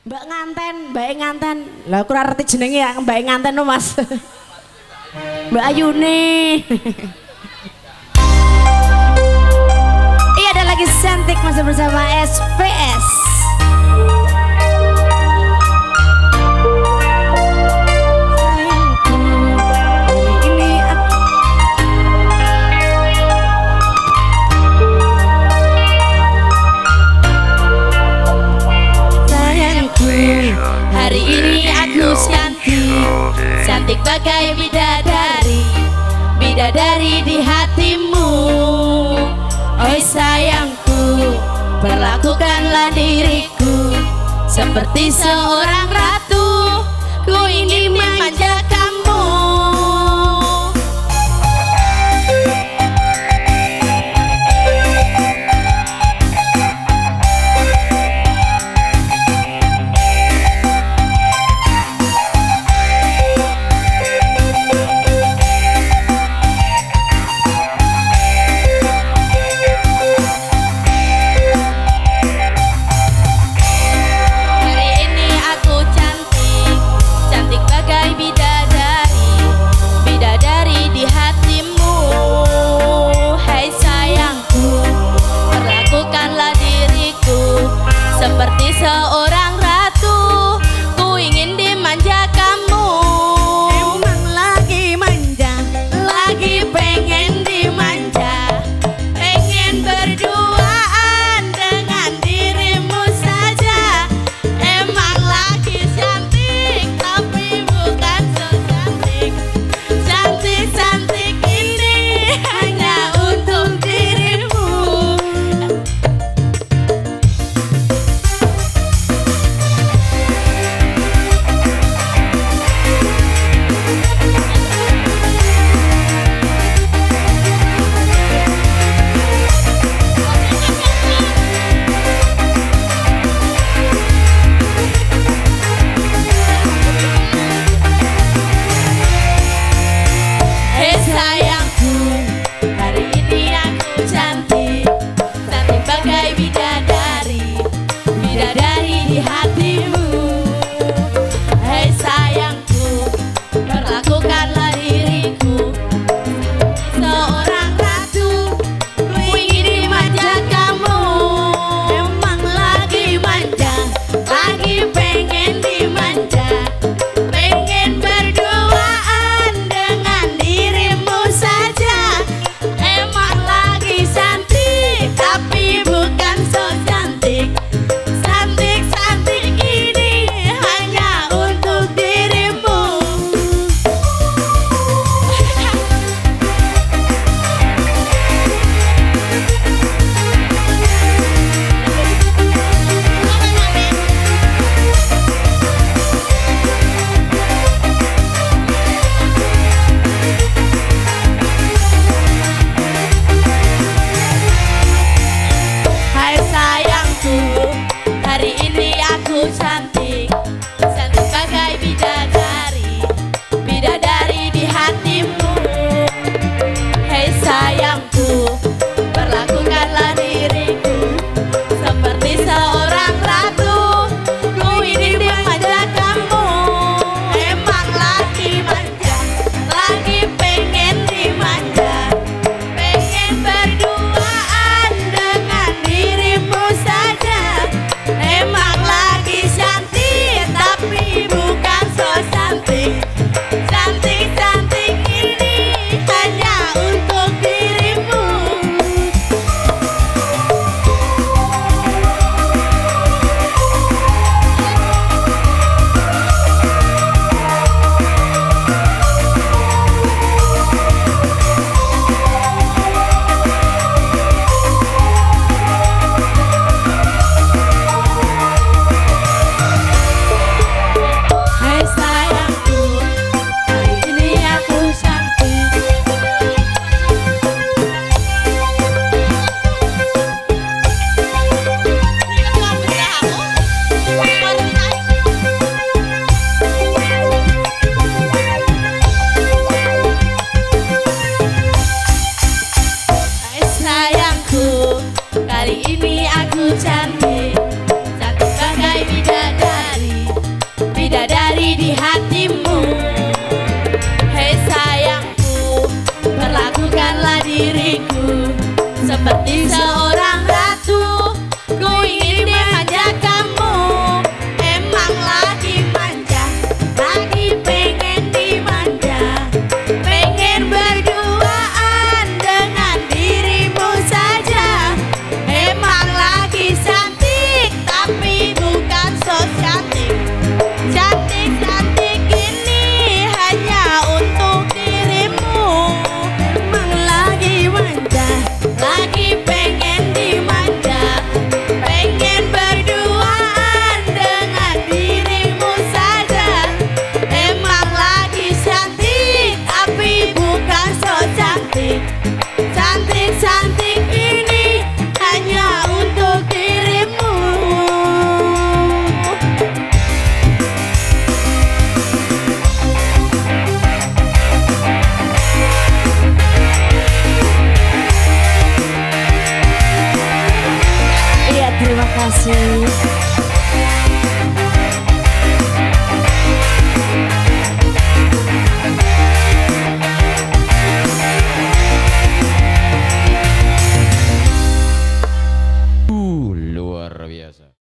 Mbak nganten, mbak nganten. Lah kurang ngerti jenenge ya, mbak nganten no Mas. Mbak Ayune. Iya ada lagi cantik masih bersama SPS. Hari ini aku cantik bagai bidadari, bidadari di hatimu. Oh sayangku, perlakukanlah diriku seperti seorang ratu. Ku ingin memanja kamu. Seperti seorang ratu, ku ingin dimanja kamu. Emang lagi manja, lagi pengen dimanja, pengen berduaan dengan dirimu saja. Emang lagi cantik, tapi bukan so cantik. Cantik-cantik ini hanya untuk dirimu. kasih.